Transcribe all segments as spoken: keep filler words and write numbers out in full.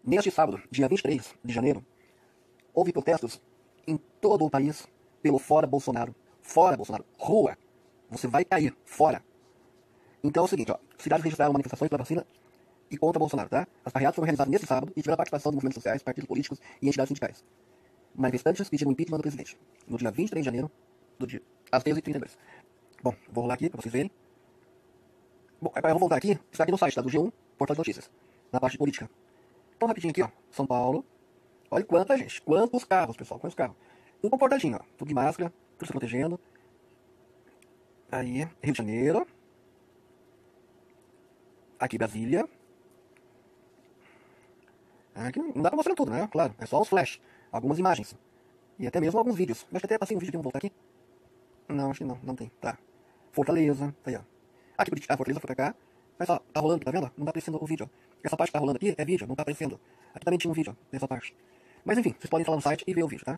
Neste sábado, dia vinte e três de janeiro, houve protestos em todo o país pelo fora Bolsonaro. Fora Bolsonaro. Rua. Você vai cair. Fora. Então é o seguinte, ó. Cidades registraram manifestações pela vacina e contra Bolsonaro, tá? As carreatas foram realizadas neste sábado e tiveram a participação de movimentos sociais, partidos políticos e entidades sindicais. Manifestantes pediram o impeachment do presidente. No dia vinte e três de janeiro, do dia, às treze e trinta e dois. Bom, vou rolar aqui pra vocês verem. Bom, eu vou voltar aqui. Está aqui no site, tá? Do G um, Portal de Notícias. Na parte de política. Então, rapidinho aqui, ó. São Paulo. Olha quanta gente. Quantos carros, pessoal. Quantos carros. Tudo comportadinho, ó. Tudo de máscara. Tudo se protegendo. Aí, Rio de Janeiro. Aqui, Brasília. Aqui não dá pra mostrar tudo, né? Claro. É só os flash. Algumas imagens. E até mesmo alguns vídeos. Acho que até passei um vídeo aqui. Vamos voltar aqui. Não, acho que não. Não tem. Tá. Fortaleza. Tá aí, ó. Aqui, a Fortaleza foi pra cá. Mas ó, tá rolando, tá vendo? Não tá aparecendo o vídeo, ó. Essa parte que tá rolando aqui é vídeo, não tá aparecendo. Aqui também tinha um vídeo, nessa parte. Mas enfim, vocês podem entrar no site e ver o vídeo, tá?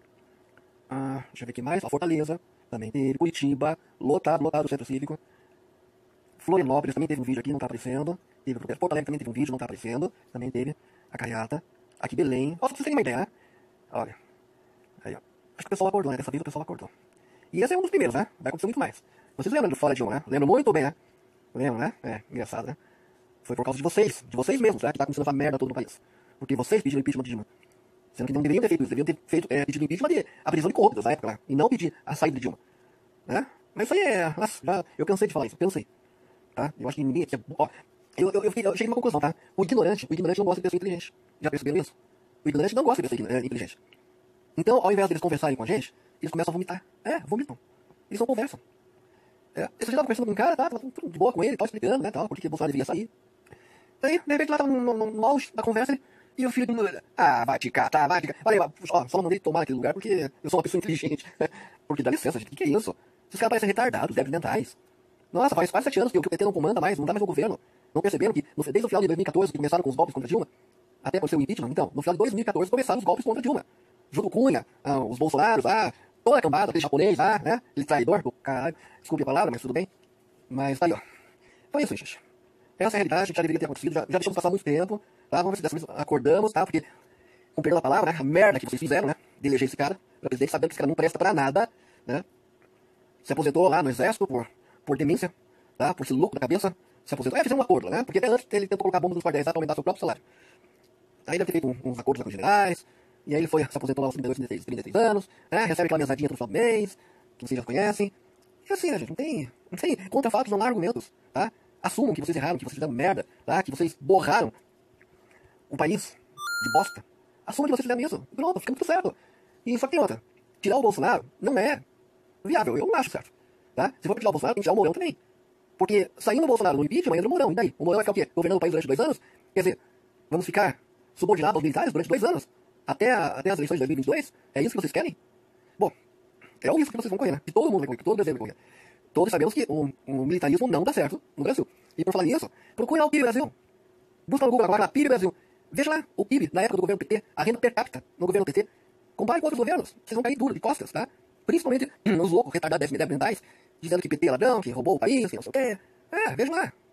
Ah, deixa eu ver aqui mais. Ó, Fortaleza, também teve. Curitiba, lotado, lotado o Centro Cívico. Florianópolis também teve um vídeo aqui, não tá aparecendo. Teve Porto Alegre também teve um vídeo, não tá aparecendo. Também teve a carreata. Aqui Belém. Ó, pra vocês terem uma ideia, né? Olha. Aí, ó. Acho que o pessoal acordou, né? Dessa vez o pessoal acordou. E esse é um dos primeiros, né? Vai acontecer muito mais. Vocês lembram do Fora Dilma, né? Lembram muito bem, né? Lembram, né? É, engraçado, né? Foi por causa de vocês, de vocês mesmos, né? Que tá acontecendo essa merda toda no país. Porque vocês pediram impeachment de Dilma. Sendo que não deveriam ter feito isso, deveriam ter feito, é, pedido impeachment de a prisão de corruptos na época lá. E não pedir a saída de Dilma. Né? Mas isso aí é. Nossa, já, eu cansei de falar isso, cansei. Tá? Eu acho que ninguém aqui é. Ó, eu, eu, eu, eu cheguei numa conclusão, tá? O ignorante, o ignorante não gosta de pessoa inteligente. Já perceberam isso? O ignorante não gosta de pessoa é, inteligente. Então, ao invés deles conversarem com a gente, eles começam a vomitar. É, vomitam. Eles não conversam. É, esse dia tava conversando com um cara, tá? Tava tudo de boa com ele, tava explicando, né, tal, por que o Bolsonaro devia sair. Aí, de repente, lá tava no, no, no auge da conversa, ele, e o filho de... Ah, vai te catar, vai te catar. Olha, ó, só não mandei tomar naquele lugar porque eu sou uma pessoa inteligente. Porque dá licença, gente, o que, que é isso? Esses caras parecem retardados, débeis mentais. Nossa, faz quase sete anos que o P T não comanda mais, não dá mais no governo. Não perceberam que, no, desde o final de dois mil e quatorze, que começaram com os golpes contra Dilma, até acontecer o impeachment, então, no final de dois mil e quatorze começaram os golpes contra Dilma. Júlio Cunha, ah, os Bolsonaros, ah, toda a cambada, aquele japonês lá, né? Aquele traidor do caralho. Desculpe a palavra, mas tudo bem. Mas tá aí, ó. Então é isso, gente. Essa é a realidade, já deveria ter acontecido, já, já deixamos passar muito tempo, tá? Vamos ver se dessa vez acordamos, tá? Porque, com perdão da palavra, né? A merda que vocês fizeram, né? De eleger esse cara pra presidente, sabendo que esse cara não presta pra nada, né? Se aposentou lá no exército por, por demência, tá? Por esse louco da cabeça, se aposentou. É, fizeram um acordo, né? Porque até antes ele tentou colocar bomba nos quartéis, tá? Pra aumentar seu próprio salário. Aí deve ter feito uns acordos lá com os generais, e aí ele foi, se aposentou lá aos trinta e dois, trinta e três anos, né? Recebe aquela mesadinha no final do mês, que vocês já conhecem. E assim, né, gente? Não tem, não tem contra fatos, não há argumentos, tá? Assumam que vocês erraram, que vocês fizeram merda, tá? Que vocês borraram o país de bosta. Assumam que vocês fizeram isso. Pronto, fica muito certo. E só que tem outra. Tirar o Bolsonaro não é viável. Eu não acho certo. Tá? Se for pra tirar o Bolsonaro, tem que tirar o Mourão também. Porque saindo o Bolsonaro no impeachment, entra o Mourão. E daí? O Mourão vai ficar o quê? Governando o país durante dois anos? Quer dizer, vamos ficar subordinados aos militares durante dois anos? Até, a, até as eleições de dois mil e vinte e dois? É isso que vocês querem? Bom, é o risco que vocês vão correr, né? Que todo mundo vai correr, que todo brasileiro vai correr. Todos sabemos que o, o militarismo não dá certo no Brasil. E por falar nisso, procure lá o P I B Brasil. Busca no Google agora lá, P I B Brasil. Veja lá o P I B na época do governo P T, a renda per capita no governo P T. Compare com outros governos. Vocês vão cair duro de costas, tá? Principalmente hum, os loucos, retardados, débeis mentais, dizendo que P T é ladrão, que roubou o país, que não sei o quê. É, veja lá.